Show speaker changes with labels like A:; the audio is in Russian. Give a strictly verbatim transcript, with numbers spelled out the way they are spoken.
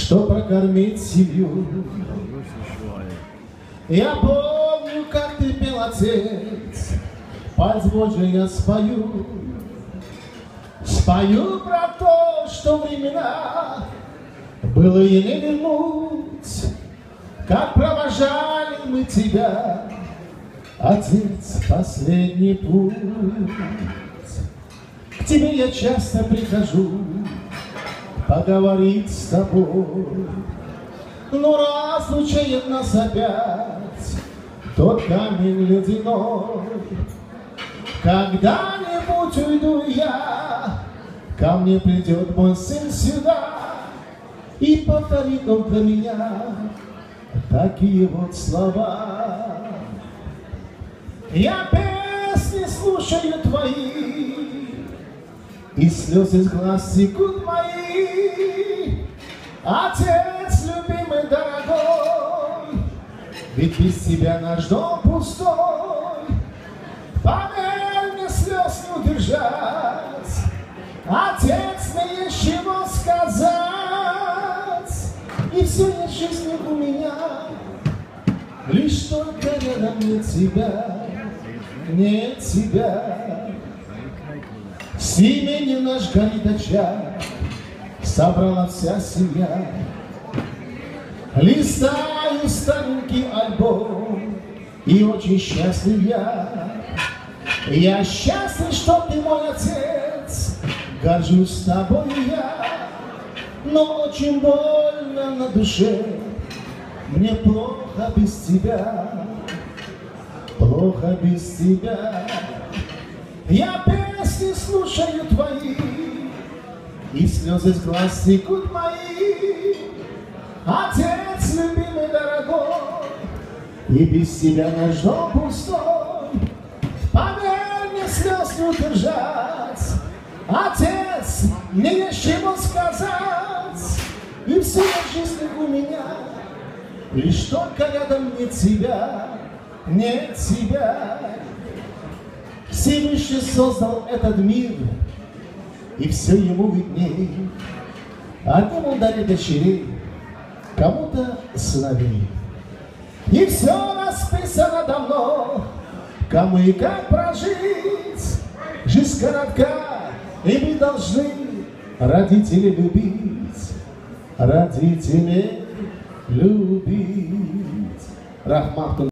A: что прокормить семью. Я помню, как ты пел, отец, пальц Божий я спою. Спою про то, что времена было и не вернуть, как провожали мы тебя, отец, последний путь. К тебе я часто прихожу поговорить с тобой, но разлучает нас опять тот камень ледяной. Когда-нибудь уйду я, ко мне придет мой сын сюда, и повторит он про меня такие вот слова. Я песни слушаю твои, и слезы с глаз текут мои. Отец, любимый, дорогой, ведь без тебя наш дом пустой. Поверь мне, слез не удержать, отец, мне есть чего сказать. И все нет жизни у меня, лишь только рядом нет тебя, нет тебя. В семени наш горит очаг, собрала вся семья. Листаю старенький альбом, и очень счастлив я. Я счастлив, что ты мой отец, горжусь тобой я. Но очень больно на душе, мне плохо без тебя, плохо без тебя. Я песни слушаю твои, и слезы с глаз текут мои. Отец, любимый, дорогой, и без тебя наш дом пустой. Поверь мне, слез не удержать, отец, мне есть чего сказать. И все жизнь у меня, лишь только рядом нет тебя, нет тебя. Всевышний создал этот мир, и все ему видней. Одним он дарит дочерей, кому-то сыновей. И все расписано давно, кому и как прожить. Жизнь коротка, и мы должны родителей любить, родителей любить. Рахмат.